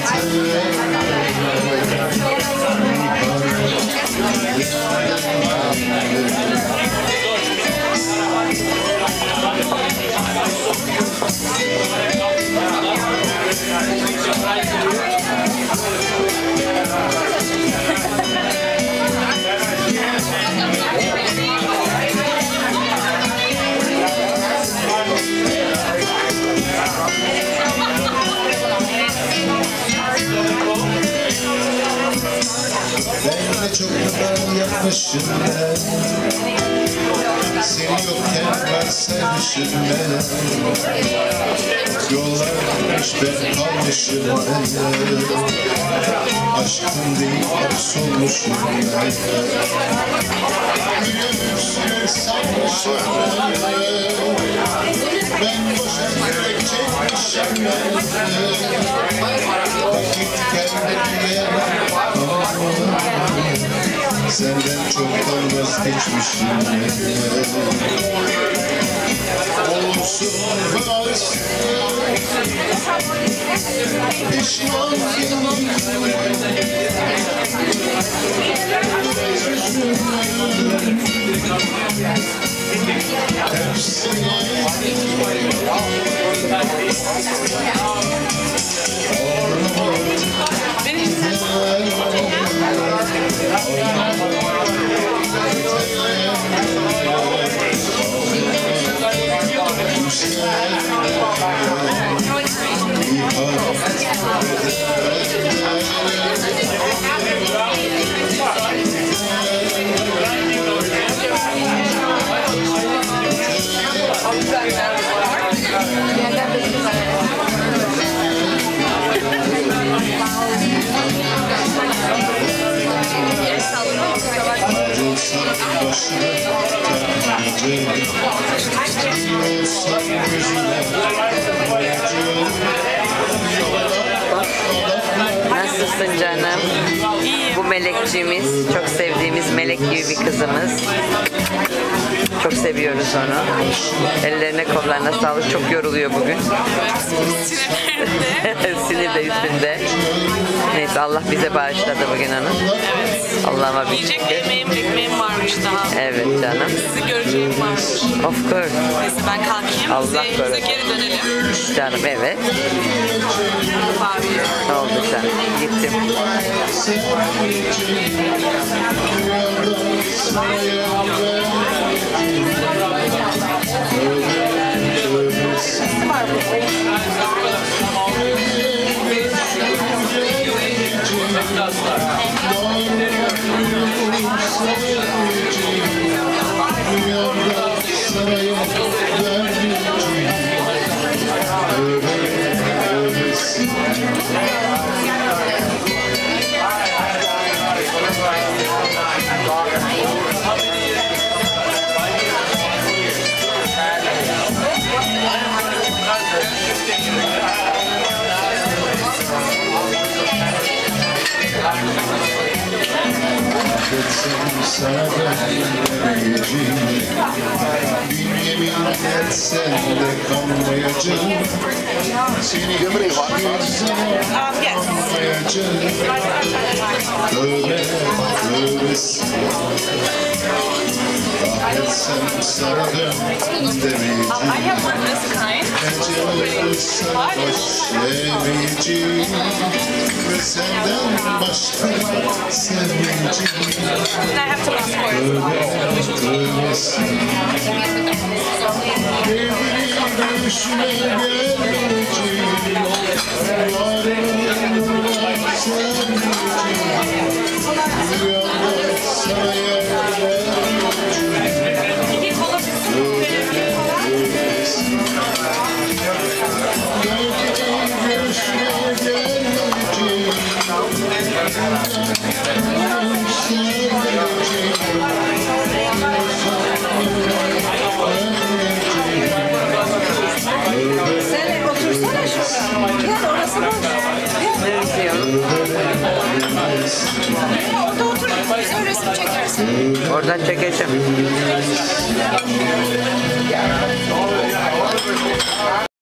Ben de çok kadar yapmışım ben, seni yokken varsaymışım ben. Yollar gitmiş ben kalmışım ben, aşkım değil hapsolmuşum ben. Gülümsüne sanmışım ben boşa yürek çekmişim ben. Vakit geldi bile senden çoktan vazgeçmişim. Olsun varsın pişman değilim. Hepsine Nasılsın canım? Bu melekçimiz, çok sevdiğimiz melek gibi bir kızımız. Çok seviyoruz onu. Ellerine kollarına sağlık. Çok yoruluyor bugün. Sinir de üstünde. Neyse, Allah bize bağışladı bugün onu. Evet. Allah'ıma bir yiyecek ekmeğim varmış daha. Evet canım. Sizi göreceğim varmış. Of course. Neyse ben kalkayım. Allah Bize korusun. geri dönelim. Canım evet. Abi. Ne oldu sen? Gittim. Sana dönmeyeceğim, bir yemin etsen de kanmayacağım. Seni hiçbir zaman anmayacağım. Tövbe tövbesi, kahretsen sana dönmeyeceğim. Ece olursa başlayamayacağım ve senden başka sevmeyeceğim. Görüşüne gelmeyeceğim, varlığına sevmeyeceğim. Rüyamda sana yer vermeyeceğim. Görüşüne gelmeyeceğim, Sen otursana şuraya. Gel, orası boş. Ne diyor? Orada otur. Biz resim çekersin. Oradan çekeceğim.